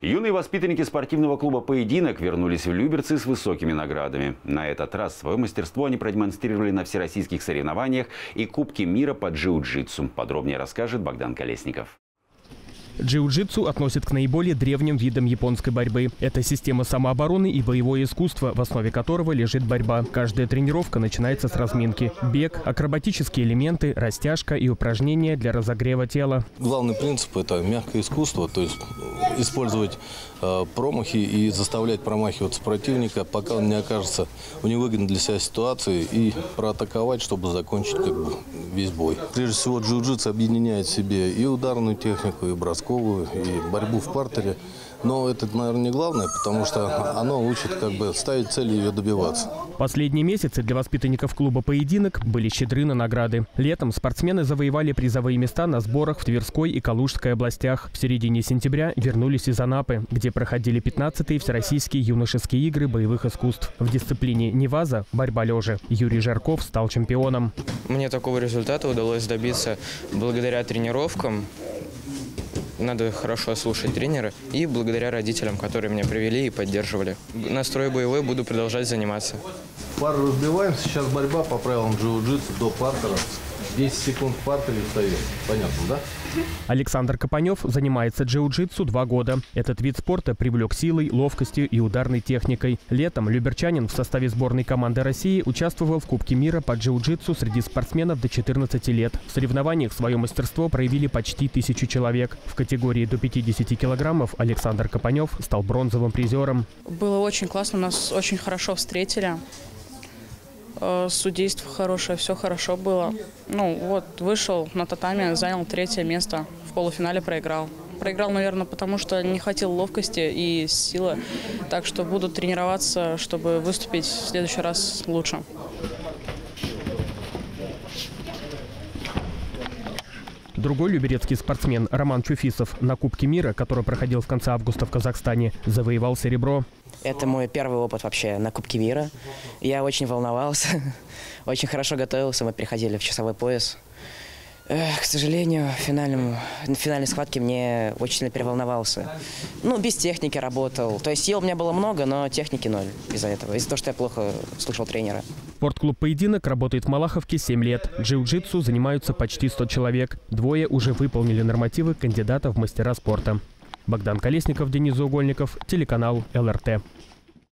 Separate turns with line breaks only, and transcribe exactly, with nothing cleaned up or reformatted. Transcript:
Юные воспитанники спортивного клуба «Поединок» вернулись в Люберцы с высокими наградами. На этот раз свое мастерство они продемонстрировали на всероссийских соревнованиях и Кубке мира по джиу-джитсу. Подробнее расскажет Богдан Колесников.
Джиу-джитсу относят к наиболее древним видам японской борьбы. Это система самообороны и боевое искусство, в основе которого лежит борьба. Каждая тренировка начинается с разминки. Бег, акробатические элементы, растяжка и упражнения для разогрева тела.
Главный принцип – это мягкое искусство, то есть использовать э, промахи и заставлять промахиваться противника, пока он не окажется в невыгодной для себя ситуации, и проатаковать, чтобы закончить как бы весь бой. Прежде всего, джиу-джитсу объединяет в себе и ударную технику, и бросковую, и борьбу в партере. Но это, наверное, не главное, потому что оно учит как бы ставить цель и ее добиваться.
Последние месяцы для воспитанников клуба «Поединок» были щедры на награды. Летом спортсмены завоевали призовые места на сборах в Тверской и Калужской областях. В середине сентября вернулись из Анапы, где проходили пятнадцатые всероссийские юношеские игры боевых искусств. В дисциплине неваза, борьба лежа, Юрий Жарков стал чемпионом.
Мне такого результата удалось добиться благодаря тренировкам. Надо хорошо слушать тренера и благодаря родителям, которые меня привели и поддерживали. Настрой боевой, буду продолжать заниматься.
Пару разбиваем. Сейчас борьба по правилам джиу-джитсу до партера. десять секунд в партере встаем. Понятно, да?
Александр Копанев занимается джиу-джитсу два года. Этот вид спорта привлек силой, ловкостью и ударной техникой. Летом люберчанин в составе сборной команды России участвовал в Кубке мира по джиу-джитсу среди спортсменов до четырнадцати лет. В соревнованиях свое мастерство проявили почти тысячу человек. В категории до пятидесяти килограммов Александр Копанев стал бронзовым призером.
Было очень классно, нас очень хорошо встретили. Судейство хорошее, все хорошо было. Ну вот, вышел на татами, занял третье место, в полуфинале проиграл. Проиграл, наверное, потому что не хватило ловкости и силы. Так что буду тренироваться, чтобы выступить в следующий раз лучше.
Другой люберецкий спортсмен Роман Чуфисов на Кубке мира, который проходил в конце августа в Казахстане, завоевал серебро.
Это мой первый опыт вообще на Кубке мира. Я очень волновался, очень хорошо готовился. Мы приходили в часовой пояс. Эх, к сожалению, в, финальном, в финальной схватке мне очень сильно переволновался. Ну, без техники работал. То есть сил у меня было много, но техники ноль из-за этого. Из-за того, что я плохо слушал тренера.
Спортклуб «Поединок» работает в Малаховке семь лет. Джиу-джитсу занимаются почти сто человек. Двое уже выполнили нормативы кандидатов в мастера спорта. Богдан Колесников, Денис Заугольников, телеканал эл эр тэ.